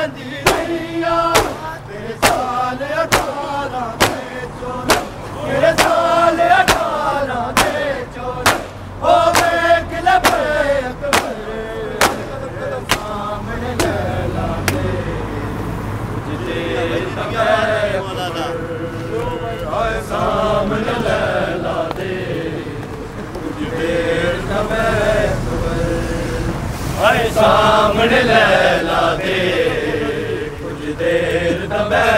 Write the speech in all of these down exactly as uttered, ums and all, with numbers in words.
चुकांदी रहिया तेरे साल अठारह दे चोला तेरे साल अठारह दे चोला ओ वेख लबे अकबर सामने लैला दे तुझे सामने लैला दे तुझे हाय सामने लैला दे कुछ देर दबे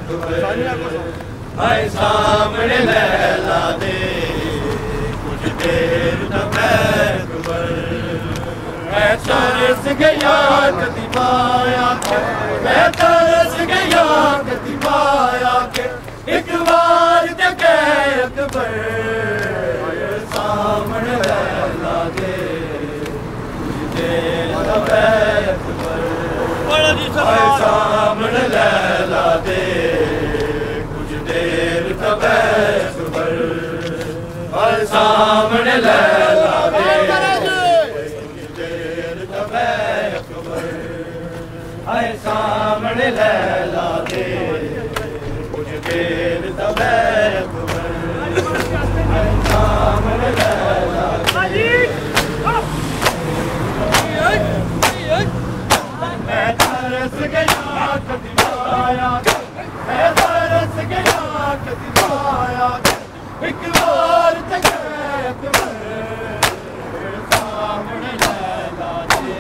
हाय सामने लैला दे कुछ देर दबे मैं तरस गया कदी पाया के मैं तरस गया कदी पाया के एक बार देखे अकबर सामने लैला दे सामने लैला दे कुछ देर तबे सुबर सामने लैला दे कुछ देर तबे सुबर सामने लैला दे कुछ देर तबे सुबर सामने लैला मैं तरस गया कदी पाया मैं तरस गया कदी पाया एक बार तक सामने लैला दे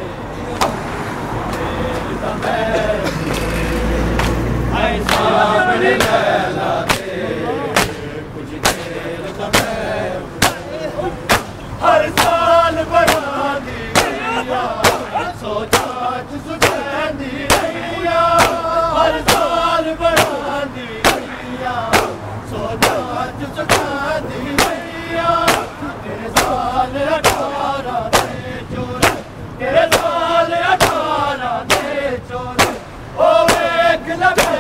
आए सामने लैला दे कुछ देर हर साल बढ़ा दी सोचा सुखांदी रहिया हर साल बढ़ांदी रहिया सोचा सुखांदी रहिया तेरे साल अठारह दे चोला तेरे साल अठारह दे चोला ओ वेख लबे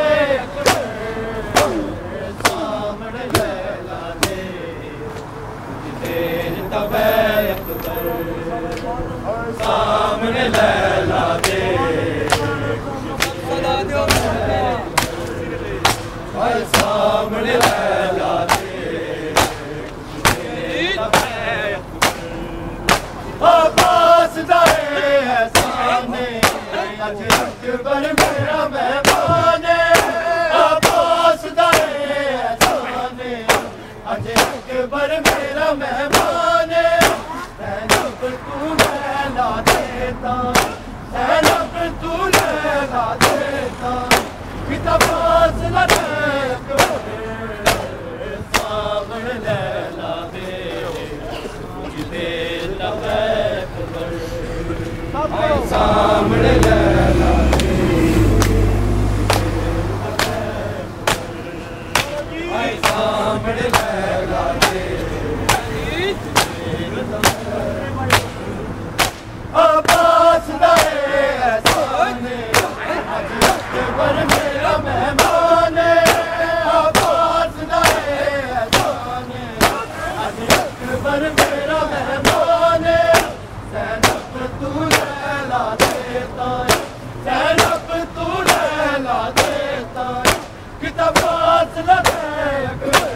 सामने लैला दे तेरे तबे अकबर सामने लैला दे सामने लैला दे अब्बास दाए है सामने अज अकबर मेरा मेहमान अब्बास दाए है सामने अज अकबर मेरा मेहमान जब तू लैला देता जब तू लैला देता पिता फासला सामने लैला दे कुछ देर तबे सामने लैला दे सामने लैला दे अब्बास दाए सामने अज अकबर मेरा मेहमान अब्बास दाए सामने अज अकबर मेरा मेहमान ज़ैनब तू लैला देता ज़ैनब तू लैला देता किताब फासला दे अकबर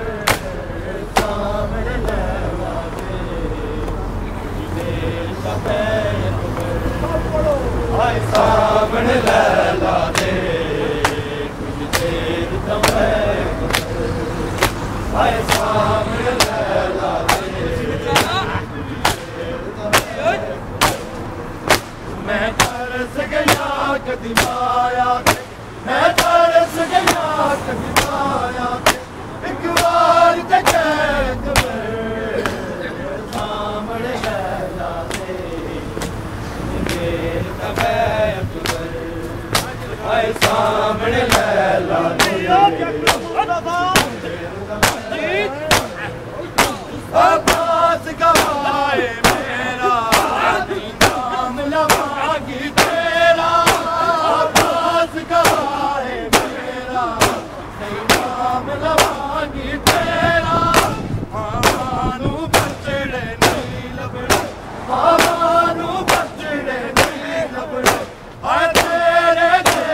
सामने लैला दे हाय सामने लैला दे कुछ देर तबे हाय सामने लैला दे मैं तरस गया कदी पाया मैं तरस गया कदी पाया एक बार तक सामने लैला दे हाय सामने लैला दे अब्बास गवाए मेरा नाम लवागी तेरा अब्बास गवाए मेरा नाम लवागी तेरा मानू बचड़े नहीं लबड़े मानू बचड़े नहीं लबड़े हाय तेरे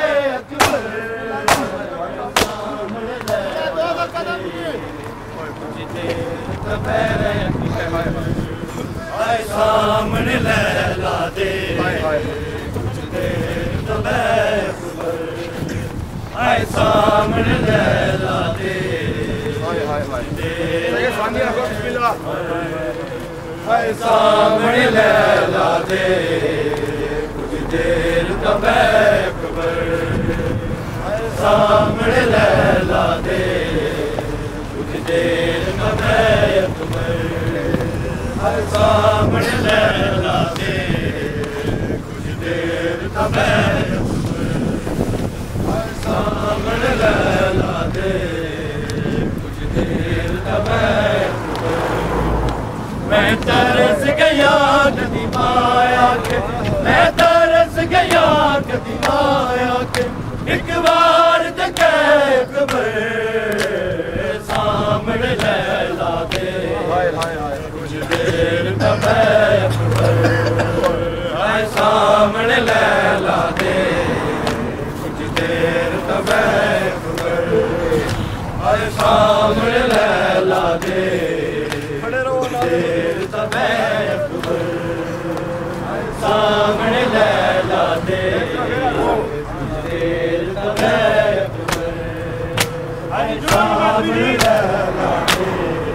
सामने लैला दे कुछ देर तो बैठ आए सामने लैला दे आए सामने लैला दे कुछ देर तो बैठ आए सामने लैला दे कुछ देर तो बैठ सामने लैला दे कुछ देर तक सामने लैला दे कुछ देर तक मैं तरस गया कदी माया के मैं तरस गया कदी माया के एक बार तक सामने लैला दे कुछ देर तक आए सामने लैला दे कुछ देर तक आए सामने लैला दे कुछ देर तक आए सामने लैला दे कुछ देर तक आए सामने लैला दे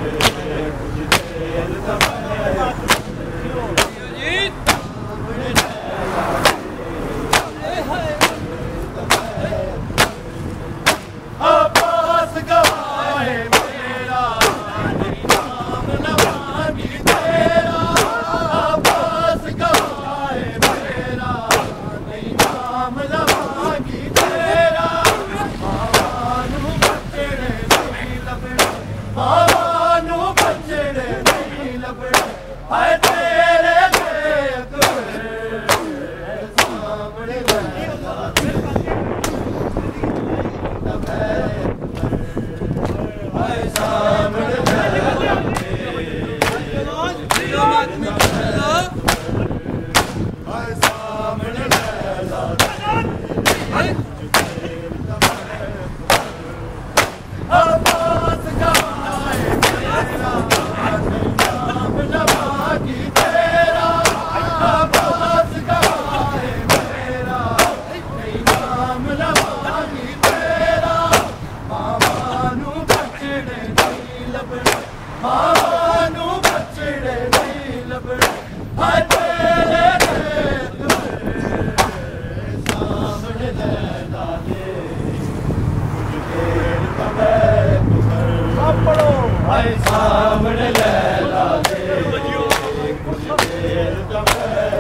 सामने लैला दे कुछ देर तक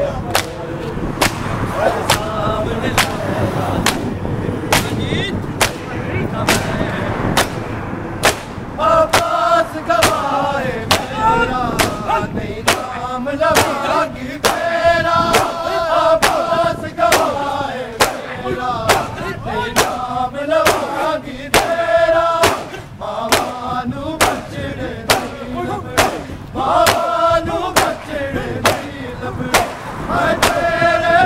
सामने लैला दे आवाज़ गवाए मेरा नहीं नाम लवागी तेरा आवाज़ गवाए मेरा नहीं नाम लवागी तेरा मावानू बचड़े मावानू बचड़े नहीं लबड़े मैं तेरे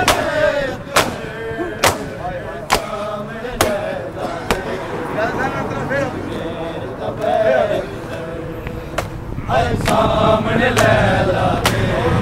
सामने लैला दे सामने लैला दे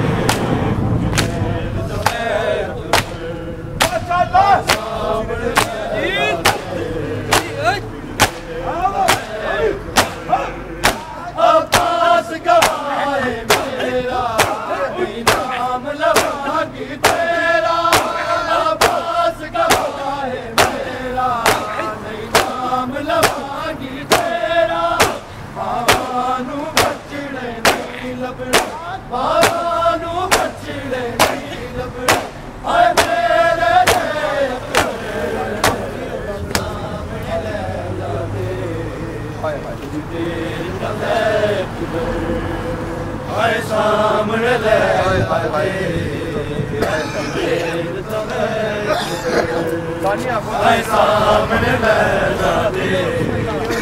आवाज़ गवाए मेरा नाम लवागी तेरा आवाज़ गवाए मेरा नाम लवागी तेरा मावानू बचड़े नहीं लबड़े मावानू बचड़े नहीं लबड़े हाय मेरे सामने लैला दे हाय सामने लैला दे हाय सामने लैला दे